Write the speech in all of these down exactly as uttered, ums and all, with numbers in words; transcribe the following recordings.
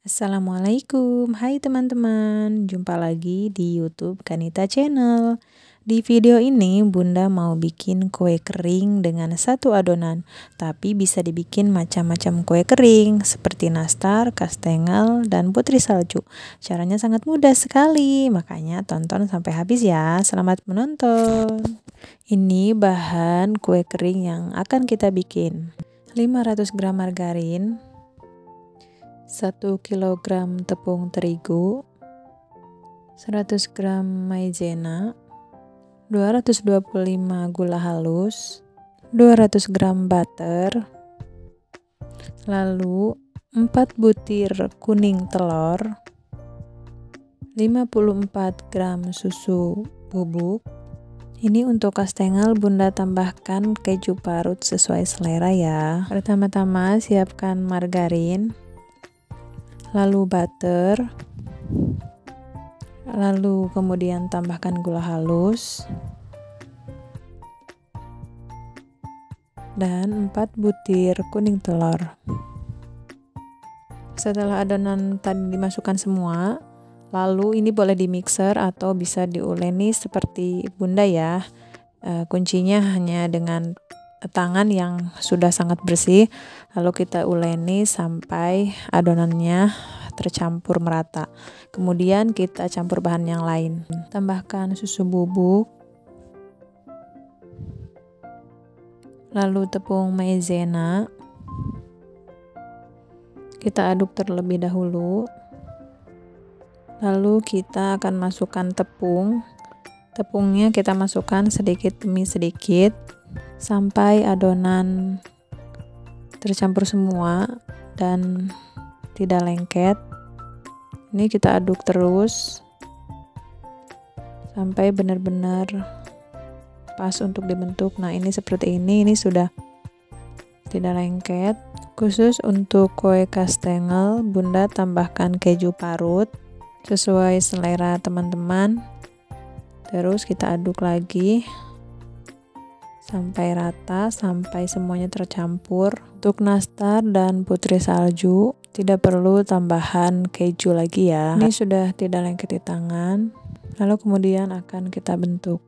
Assalamualaikum, hai teman-teman, jumpa lagi di YouTube Kanita Channel. Di video ini Bunda mau bikin kue kering dengan satu adonan, tapi bisa dibikin macam-macam kue kering seperti nastar, kastengel, dan putri salju. Caranya sangat mudah sekali, makanya tonton sampai habis ya. Selamat menonton. Ini bahan kue kering yang akan kita bikin. lima ratus gram margarin, satu kilogram tepung terigu, seratus gram maizena, dua ratus dua puluh lima gula halus, dua ratus gram butter, lalu empat butir kuning telur, lima puluh empat gram susu bubuk. Ini untuk kastengel Bunda tambahkan keju parut sesuai selera ya. Pertama-tama siapkan margarin, lalu butter, lalu kemudian tambahkan gula halus, dan empat butir kuning telur. Setelah adonan tadi dimasukkan semua, lalu ini boleh di mixer atau bisa diuleni seperti Bunda ya. E, kuncinya hanya dengan tangan yang sudah sangat bersih, lalu kita uleni sampai adonannya tercampur merata. Kemudian kita campur bahan yang lain. Tambahkan susu bubuk, lalu tepung maizena. Kita aduk terlebih dahulu. Lalu kita akan masukkan tepung. Tepungnya kita masukkan sedikit demi sedikit sampai adonan tercampur semua dan tidak lengket. Ini kita aduk terus sampai benar-benar pas untuk dibentuk. Nah, ini seperti ini, ini sudah tidak lengket. Khusus untuk kue kastengel, Bunda tambahkan keju parut sesuai selera teman-teman. Terus kita aduk lagi sampai rata, sampai semuanya tercampur. Untuk nastar dan putri salju tidak perlu tambahan keju lagi ya. Ini sudah tidak lengket di tangan. Lalu kemudian akan kita bentuk.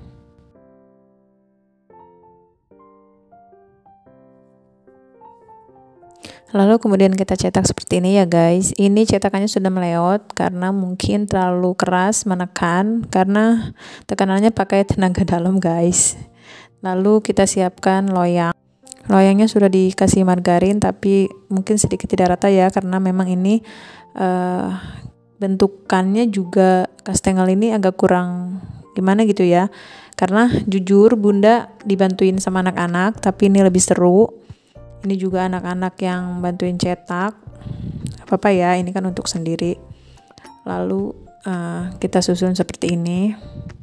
Lalu kemudian kita cetak seperti ini ya guys. Ini cetakannya sudah meleot karena mungkin terlalu keras menekan, karena tekanannya pakai tenaga dalam guys. Lalu kita siapkan loyang. Loyangnya sudah dikasih margarin tapi mungkin sedikit tidak rata ya, karena memang ini uh, bentukannya juga kastengel ini agak kurang gimana gitu ya. Karena jujur Bunda dibantuin sama anak-anak, tapi ini lebih seru. Ini juga anak-anak yang bantuin cetak. Apa-apa ya, ini kan untuk sendiri. Lalu uh, kita susun seperti ini.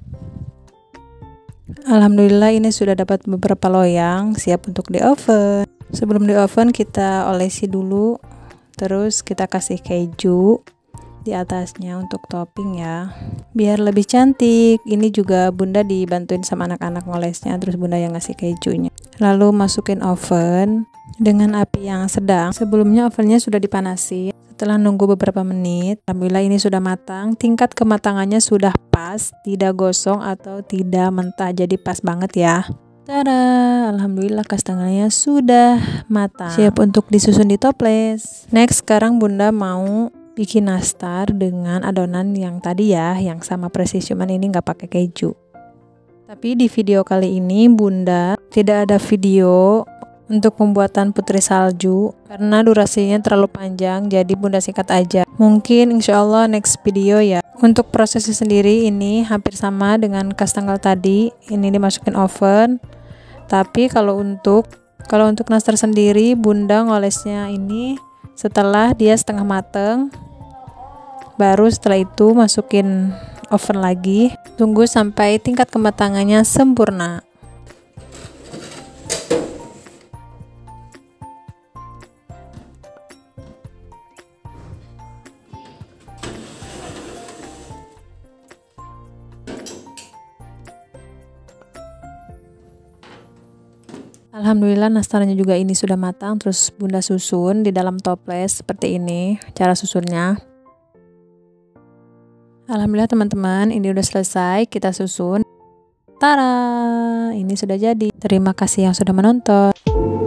Alhamdulillah ini sudah dapat beberapa loyang, siap untuk di oven. Sebelum di oven kita olesi dulu, terus kita kasih keju di atasnya untuk topping ya, biar lebih cantik. Ini juga Bunda dibantuin sama anak-anak ngolesnya, terus Bunda yang ngasih kejunya. Lalu masukin oven dengan api yang sedang. Sebelumnya ovennya sudah dipanasi. Setelah nunggu beberapa menit, alhamdulillah ini sudah matang. Tingkat kematangannya sudah pas, tidak gosong atau tidak mentah, jadi pas banget ya. Tada, alhamdulillah kastengelnya sudah matang, siap untuk disusun di toples. Next, sekarang Bunda mau bikin nastar dengan adonan yang tadi ya, yang sama persis, cuman ini nggak pakai keju. Tapi di video kali ini Bunda tidak ada video untuk pembuatan putri salju karena durasinya terlalu panjang, jadi Bunda singkat aja. Mungkin insya Allah next video ya. Untuk prosesnya sendiri ini hampir sama dengan kastengel tadi. Ini dimasukin oven. Tapi kalau untuk kalau untuk nastar sendiri Bunda ngolesnya ini setelah dia setengah mateng. Baru setelah itu masukin oven lagi. Tunggu sampai tingkat kematangannya sempurna. Alhamdulillah nastarnya juga ini sudah matang, terus bunda susun di dalam toples seperti ini cara susunnya. Alhamdulillah teman-teman, ini udah selesai kita susun. Tara, ini sudah jadi. Terima kasih yang sudah menonton.